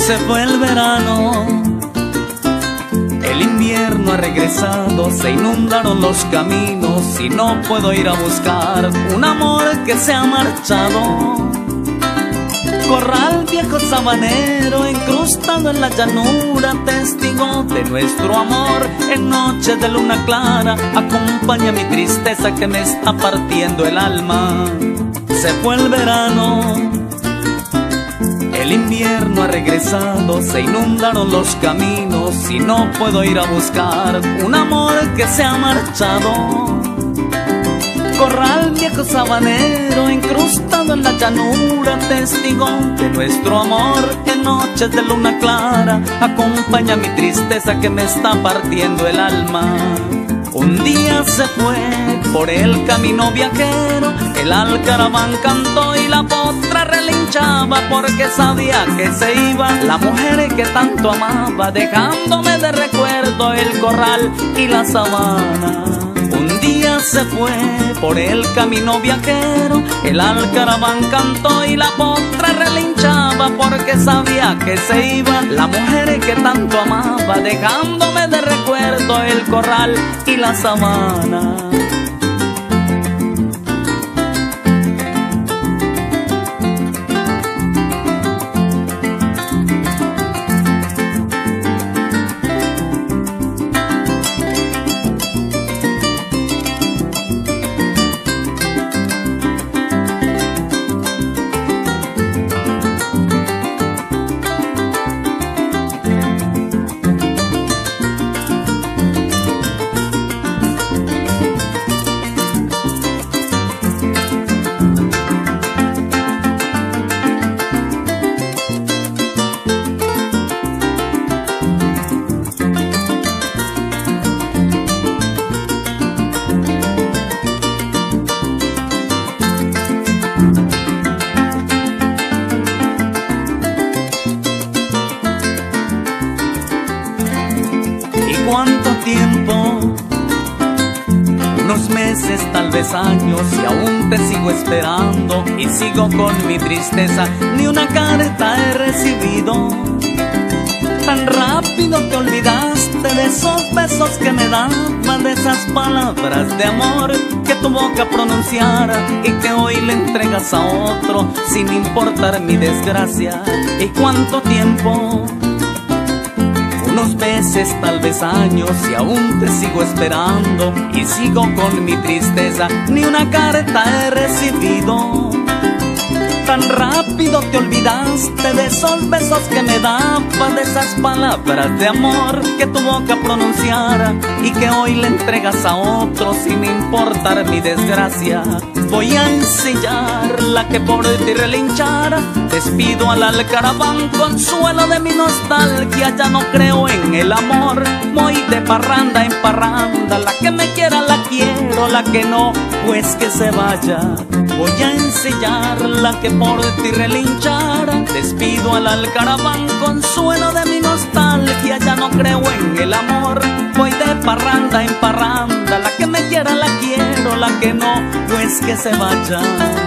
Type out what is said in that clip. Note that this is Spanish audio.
Se fue el verano, el invierno ha regresado, se inundaron los caminos y no puedo ir a buscar un amor que se ha marchado. Corral viejo sabanero, incrustado en la llanura, testigo de nuestro amor. En noches de luna clara, acompaña mi tristeza que me está partiendo el alma. Se fue el verano, el invierno ha regresado, se inundaron los caminos y no puedo ir a buscar un amor que se ha marchado. Corral viejo sabanero, incrustado en la llanura, testigo de nuestro amor. En noches de luna clara, acompaña mi tristeza que me está partiendo el alma. Un día se fue por el camino viajero, el alcaraván cantó y la potra relinchaba, porque sabía que se iba la mujer que tanto amaba, dejándome de recuerdo el corral y la sabana. Un día se fue por el camino viajero, el alcaraván cantó y la potra relinchaba, porque sabía que se iba la mujer que tanto amaba, dejándome de recuerdo el corral y la sabana. ¿Cuánto tiempo? Unos meses, tal vez años, y aún te sigo esperando y sigo con mi tristeza. Ni una carta he recibido. Tan rápido te olvidaste de esos besos que me daban, de esas palabras de amor que tu boca pronunciara y que hoy le entregas a otro sin importar mi desgracia. ¿Y cuánto tiempo? Unos meses, tal vez años, y aún te sigo esperando y sigo con mi tristeza. Ni una carta he recibido. Tan rápido te olvidaste de esos besos que me daban, de esas palabras de amor que tu boca pronunciara y que hoy le entregas a otro sin importar mi desgracia. Voy a ensillar la que por ti relinchara, despido al alcaraván, consuelo de mi nostalgia. Ya no creo en el amor, voy de parranda en parranda. La que me quiera la quiero, la que no, pues que se vaya. Voy a ensillar la que por ti relinchara, despido al alcaraván, consuelo de mi nostalgia. Ya no creo en el amor, voy de parranda en parranda. La que me quiera la quiero, la que no, pues que se vaya.